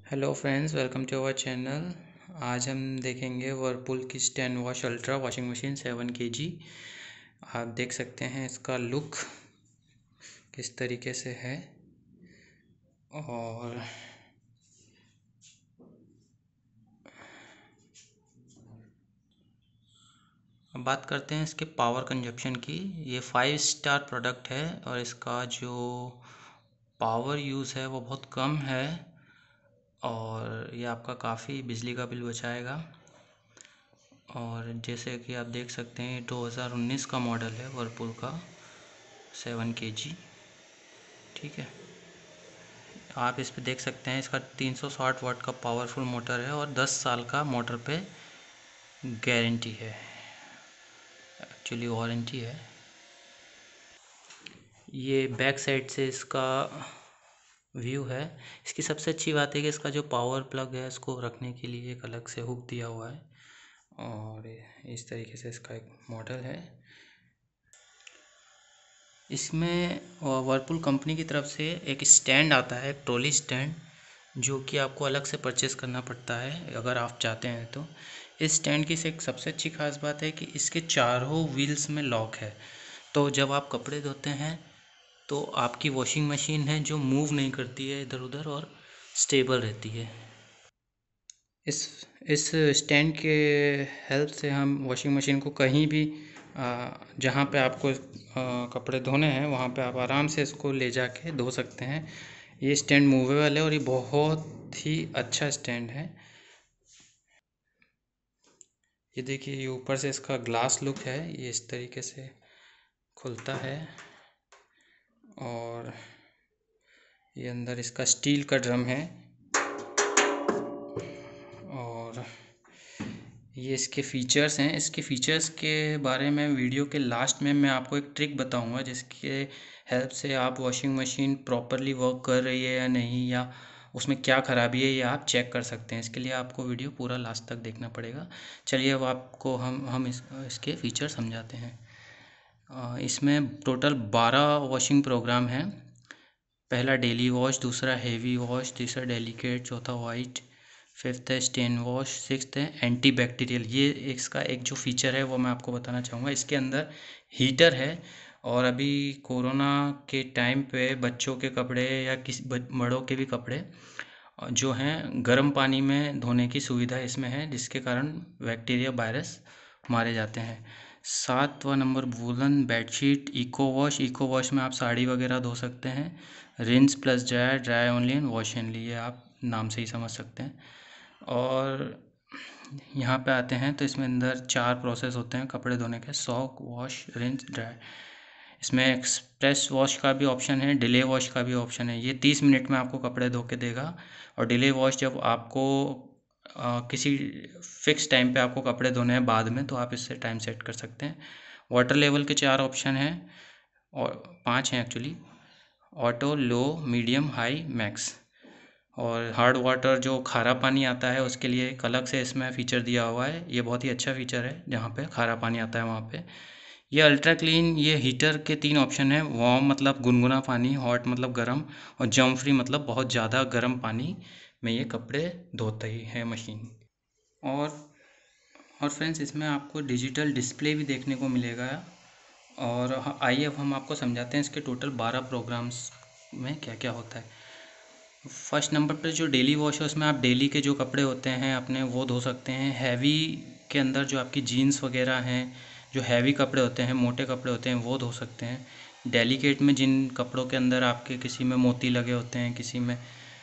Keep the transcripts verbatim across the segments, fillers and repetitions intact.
Hello friends, welcome to our channel. आज हम देखेंगे वर्लपूल की stand wash ultra washing machine seven K G. आप देख सकते हैं इसका लुक किस तरीके से है। और अब बात करते हैं इसके पावर कंजप्शन की। ये फाइव स्टार प्रोडक्ट है और इसका जो पावर यूज़ है वो बहुत कम है और ये आपका काफ़ी बिजली का बिल बचाएगा। और जैसे कि आप देख सकते हैं दो हज़ार उन्नीस का मॉडल है वर्लपूल का सेवन के जी। ठीक है, आप इस पे देख सकते हैं इसका तीन सौ साठ वाट का पावरफुल मोटर है और दस साल का मोटर पे गारंटी है, एक्चुअली वारंटी है। ये बैक साइड से इसका व्यू है। इसकी सबसे अच्छी बात है कि इसका जो पावर प्लग है इसको रखने के लिए एक अलग से हुक दिया हुआ है और इस तरीके से इसका एक मॉडल है। इसमें वर्लपूल कंपनी की तरफ से एक स्टैंड आता है, एक ट्रॉली स्टैंड, जो कि आपको अलग से परचेज़ करना पड़ता है अगर आप चाहते हैं तो। इस स्टैंड की से एक सबसे अच्छी खास बात है कि इसके चारों व्हील्स में लॉक है, तो जब आप कपड़े धोते हैं तो आपकी वॉशिंग मशीन है जो मूव नहीं करती है इधर उधर और स्टेबल रहती है। इस इस स्टैंड के हेल्प से हम वॉशिंग मशीन को कहीं भी आ, जहाँ पे आपको आ, कपड़े धोने हैं वहाँ पे आप आराम से इसको ले जाके धो सकते हैं। ये स्टैंड मूवेबल है और ये बहुत ही अच्छा स्टैंड है। ये देखिए, ये ऊपर से इसका ग्लास लुक है, ये इस तरीके से खुलता है और ये अंदर इसका स्टील का ड्रम है। और ये इसके फीचर्स हैं। इसके फीचर्स के बारे में वीडियो के लास्ट में मैं आपको एक ट्रिक बताऊंगा जिसके हेल्प से आप वॉशिंग मशीन प्रॉपरली वर्क कर रही है या नहीं, या उसमें क्या ख़राबी है ये आप चेक कर सकते हैं। इसके लिए आपको वीडियो पूरा लास्ट तक देखना पड़ेगा। चलिए अब आपको हम हम इस, इसके फीचर समझाते हैं। इसमें टोटल बारह वॉशिंग प्रोग्राम हैं। पहला डेली वॉश, दूसरा हेवी वॉश, तीसरा डेलिकेट, चौथा वाइट, फिफ्थ है स्टेन वॉश, सिक्स्थ है एंटी बैक्टीरियल। ये इसका एक जो फीचर है वो मैं आपको बताना चाहूँगा। इसके अंदर हीटर है और अभी कोरोना के टाइम पे बच्चों के कपड़े या किसी बड़ों के भी कपड़े जो हैं गर्म पानी में धोने की सुविधा इसमें है, जिसके कारण बैक्टीरिया वायरस मारे जाते हैं। सातवां नंबर woolen bedsheet eco wash. Eco wash में आप साड़ी वगैरह धो सकते हैं। Rinse plus dry, dry only and wash only, ये आप नाम से ही समझ सकते हैं। और यहाँ पे आते हैं तो इसमें अंदर चार प्रोसेस होते हैं कपड़े धोने के: सॉक, वॉश, रिंस, ड्राई। इसमें एक्सप्रेस वॉश का भी ऑप्शन है, डिले वॉश का भी ऑप्शन है। ये तीस मिनट में आपको कपड़े धो के देगा। और डिले वॉश जब आपको आ, किसी फिक्स टाइम पे आपको कपड़े धोने हैं बाद में, तो आप इससे टाइम सेट कर सकते हैं। वाटर लेवल के चार ऑप्शन हैं और पांच हैं actually: auto, low, medium, high, max. और हार्ड वाटर जो खारा पानी आता है उसके लिए एक अलग से इसमें फ़ीचर दिया हुआ है। ये बहुत ही अच्छा फ़ीचर है, जहाँ पे खारा पानी आता है वहाँ पे। ये अल्ट्रा क्लीन, ये हीटर के तीन ऑप्शन है: वार्म मतलब गुनगुना पानी, हॉट मतलब गर्म, और जर्म फ्री मतलब बहुत ज़्यादा गर्म पानी में ये कपड़े धोता ही है मशीन। और और फ्रेंड्स, इसमें आपको डिजिटल डिस्प्ले भी देखने को मिलेगा। और ह- आइए अब हम आपको समझाते हैं इसके टोटल बारह प्रोग्राम्स में क्या क्या होता है। फर्स्ट नंबर पर जो डेली वॉश है उसमें आप डेली के जो कपड़े होते हैं अपने वो धो सकते हैं। हैवी के अंदर जो आपकी जीन्स वगैरह हैं, जो हैवी कपड़े होते हैं, मोटे कपड़े होते हैं, वो धो सकते हैं। डेलिकेट में जिन कपड़ों के अंदर आपके किसी में मोती लगे होते हैं, किसी में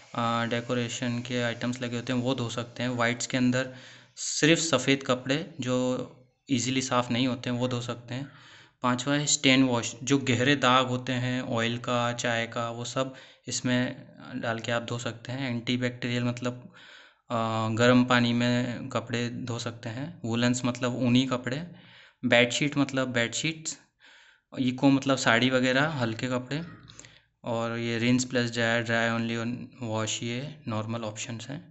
डेकोरेशन के आइटम्स लगे होते हैं, वो धो सकते हैं। वाइट्स के अंदर सिर्फ सफ़ेद कपड़े जो इजीली साफ़ नहीं होते हैं वो धो सकते हैं। पांचवा है स्टेन वॉश, जो गहरे दाग होते हैं ऑयल का, चाय का, वो सब इसमें डाल के आप धो सकते हैं। एंटी बैक्टीरियल मतलब अ, गर्म पानी में कपड़े धो सकते हैं। वुलन्स मतलब ऊनी कपड़े। बेडशीट मतलब बेडशीट्स। इको मतलब साड़ी वगैरह हल्के कपड़े। और ये rinse plus dry, dry only, wash, ये नॉर्मल ऑप्शंस हैं।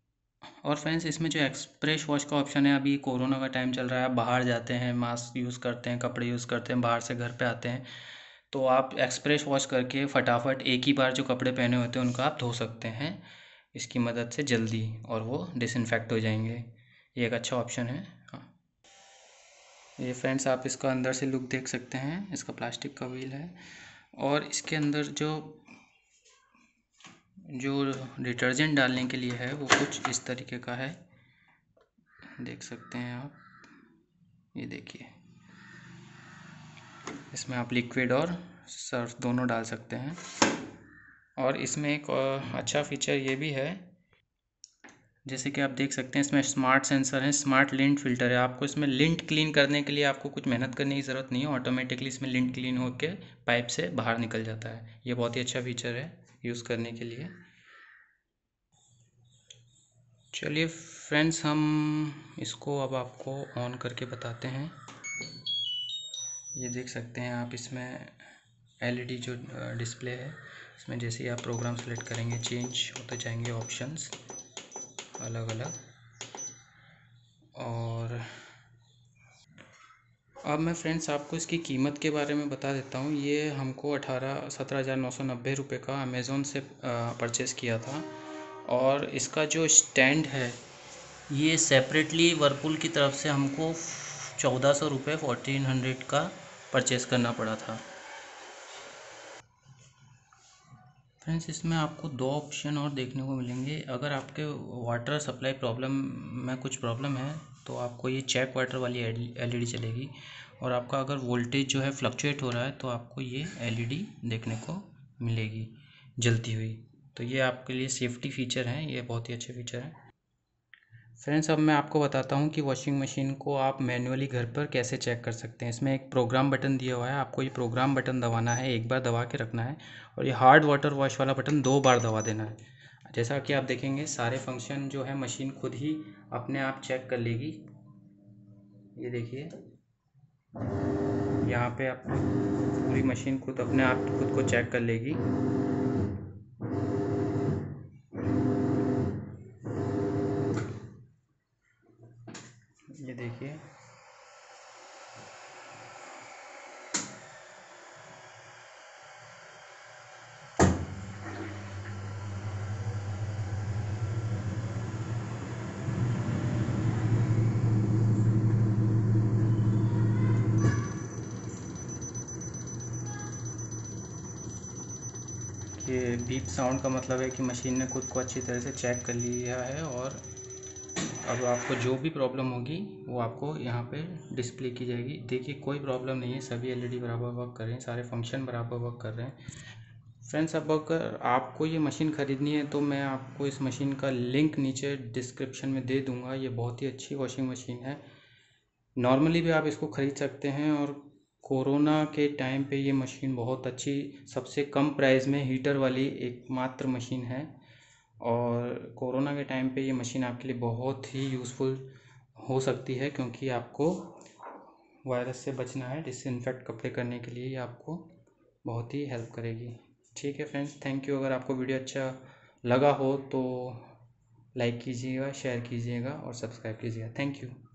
और फ्रेंड्स, इसमें जो एक्सप्रेस वॉश का ऑप्शन है, अभी कोरोना का टाइम चल रहा है, आप बाहर जाते हैं, मास्क यूज़ करते हैं, कपड़े यूज़ करते हैं, बाहर से घर पे आते हैं, तो आप एक्सप्रेस वॉश करके फटाफट एक ही बार जो कपड़े पहने होते हैं उनको आप धो सकते हैं। इसकी मदद से जल्दी, और वो डिसइंफेक्ट हो जाएंगे। ये एक अच्छा ऑप्शन है। हाँ, ये फ्रेंड्स आप इसका अंदर से लुक देख सकते हैं। इसका प्लास्टिक का व्हील है और इसके अंदर जो जो डिटर्जेंट डालने के लिए है वो कुछ इस तरीके का है, देख सकते हैं आप। ये देखिए, इसमें आप लिक्विड और सर्फ दोनों डाल सकते हैं। और इसमें एक अच्छा फीचर ये भी है, जैसे कि आप देख सकते हैं इसमें स्मार्ट सेंसर है, स्मार्ट लिंट फिल्टर है। आपको इसमें लिंट क्लीन करने के लिए आपको कुछ मेहनत करने की ज़रूरत नहीं है, ऑटोमेटिकली इसमें लिंट क्लीन होकर पाइप से बाहर निकल जाता है। ये बहुत ही अच्छा फीचर है यूज़ करने के लिए। चलिए फ्रेंड्स, हम इसको अब आपको ऑन करके बताते हैं। ये देख सकते हैं आप, इसमें एलईडी जो डिस्प्ले है, इसमें जैसे ही आप प्रोग्राम सेलेक्ट करेंगे चेंज होते जाएंगे ऑप्शंस अलग अलग। और अब मैं फ्रेंड्स आपको इसकी कीमत के बारे में बता देता हूँ। ये हमको अठारह सत्रह हज़ार नौ सौ नब्बे रुपये का अमेज़ोन से परचेज़ किया था। और इसका जो स्टैंड है ये सेपरेटली वर्लपूल की तरफ से हमको चौदह सौ रुपये फोर्टीन हंड्रेड का परचेज़ करना पड़ा था। फ्रेंड्स, इसमें आपको दो ऑप्शन और देखने को मिलेंगे। अगर आपके वाटर सप्लाई प्रॉब्लम में कुछ प्रॉब्लम है तो आपको ये चेक वाटर वाली एलईडी चलेगी। और आपका अगर वोल्टेज जो है फ्लक्चुएट हो रहा है तो आपको ये एलईडी देखने को मिलेगी जलती हुई। तो ये आपके लिए सेफ्टी फ़ीचर हैं, ये बहुत ही अच्छे फ़ीचर हैं। फ्रेंड्स, अब मैं आपको बताता हूँ कि वॉशिंग मशीन को आप मैन्युअली घर पर कैसे चेक कर सकते हैं। इसमें एक प्रोग्राम बटन दिया हुआ है, आपको ये प्रोग्राम बटन दबाना है, एक बार दबा के रखना है। और ये हार्ड वाटर वॉश वाला बटन दो बार दबा देना है। जैसा कि आप देखेंगे सारे फंक्शन जो है मशीन खुद ही अपने आप चेक कर लेगी। ये देखिए, यहाँ पे आप पूरी मशीन खुद अपने आप खुद को चेक कर लेगी। ये देखिए, ये बीप साउंड का मतलब है कि मशीन ने खुद को अच्छी तरह से चेक कर लिया है। और अब आपको जो भी प्रॉब्लम होगी वो आपको यहाँ पे डिस्प्ले की जाएगी। देखिए, कोई प्रॉब्लम नहीं है, सभी एलईडी बराबर वर्क कर रहे हैं, सारे फंक्शन बराबर वर्क कर रहे हैं। फ्रेंड्स, अब अगर आपको ये मशीन ख़रीदनी है तो मैं आपको इस मशीन का लिंक नीचे डिस्क्रिप्शन में दे दूँगा। ये बहुत ही अच्छी वॉशिंग मशीन है, नॉर्मली भी आप इसको ख़रीद सकते हैं। और कोरोना के टाइम पे ये मशीन बहुत अच्छी, सबसे कम प्राइस में हीटर वाली एकमात्र मशीन है। और कोरोना के टाइम पे ये मशीन आपके लिए बहुत ही यूज़फुल हो सकती है, क्योंकि आपको वायरस से बचना है, डिसइंफेक्ट कपड़े करने के लिए ये आपको बहुत ही हेल्प करेगी। ठीक है फ्रेंड्स, थैंक यू। अगर आपको वीडियो अच्छा लगा हो तो लाइक कीजिएगा, शेयर कीजिएगा और सब्सक्राइब कीजिएगा। Thank you.